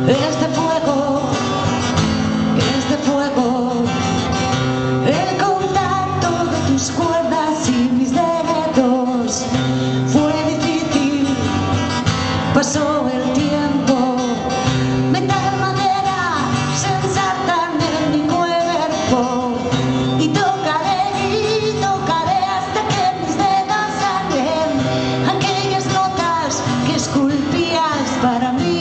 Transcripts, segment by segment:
Este fuego, el contacto de tus cuerdas y mis dedos. Fue difícil, pasó el tiempo, metal, madera, se ensartan en mi cuerpo. Y tocaré hasta que mis dedos sangren aquellas notas que esculpías para mí.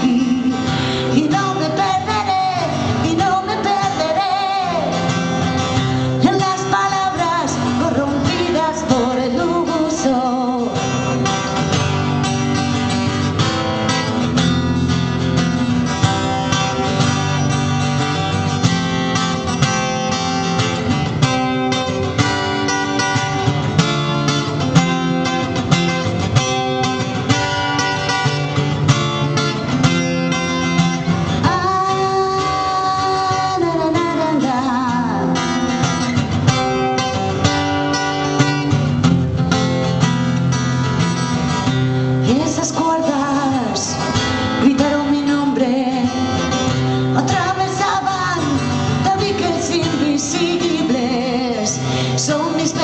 Esas cuerdas gritaron mi nombre, atravesaban tabiques invisibles. Son mis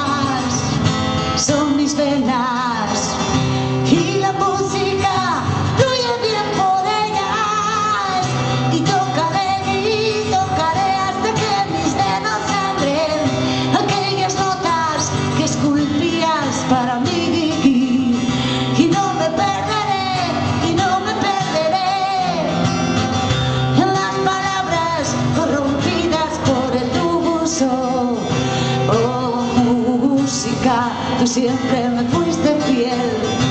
venas, y la música fluye bien por ellas. Y tocaré hasta que mis dedos sangren aquellas notas que esculpías para mí. Oh, música, tú siempre me fuiste fiel.